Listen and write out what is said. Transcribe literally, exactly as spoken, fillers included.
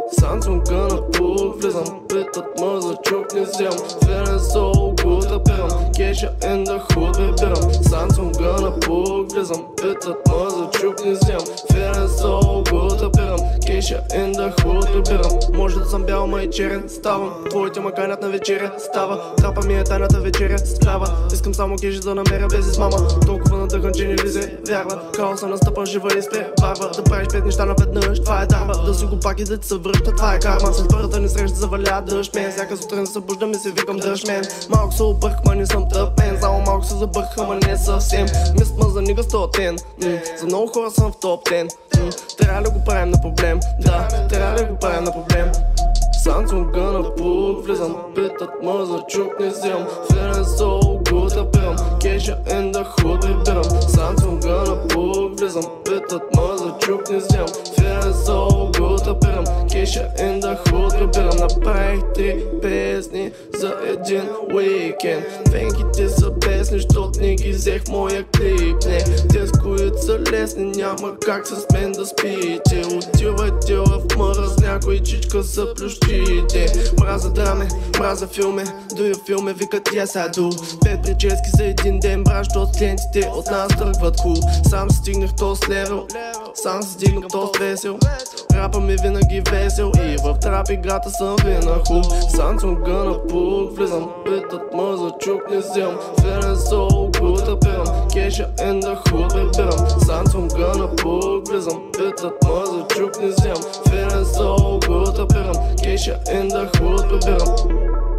Сам съм гъна пук, влизам, питат ма за чук не вземам. Feeling so good, рапирам, кеша in the hood, вибирам. Сам съм гъна пук, влизам, питат ма за чук не вземам. Feeling so good, рапирам, кеша in the hood, вибирам. Може да съм бял, ма и черен, ставам. Твоите ма канят на вечеря, става. Трапа ми е тайната вечеря, склява. Искам само кежи да намеря без измама. Толкова надъхан, че не ли се вярва. Хаоса настъпа, жива и изпреварва. Да правиш пет неща наведнъж, това е дарба. Да си го пак и да ти се връща, това е карма. След първата ни среща заваля дъжд мен. Всяка сутрин събуждам и се викам дъжд мен. Малко се обърх, ма не съм тъп мен. Само малко се забърха, ма не съвсем. Мист ма за нига стотен. За много хора съм в топ десет. Трябва ли го правим на проблем? Да, трябва ли го правим на проблем? Сам съм гъна пук, влизам, питат ма за чук не вземам. Feeling so good, рапирам, кеша in the hood, вибирам. Сам съм гъна пук, влизам, питат ма за чук не вземам. Feeling so good, рапирам, кеша in the hood, вибирам. Направих три песни за един уикенд. Венките са песни, щот не ги взех моя клип. Не, те с които са лесни, няма как с мен да спите. Отивате в мърз, някой чичка са плющи. Мраза драме, мраза филме, дуя филме, викат yes I do. Пет прически за един ден, браш, от клиентите от нас тръгват хул. Сам си стигнах тост левел, сам си стигнах тост весел. Рапа ми винаги весел и в трап играта съм вина хул. Сам съм гъна пук, влизам, питат ма за чук не вземам. Feeling so good, рапирам, кеша in the hood, вибирам. Сам съм гъна пук, влизам, питат ма за чук не вземам. Feeling so good, рапирам, кеша in the hood, вибирам.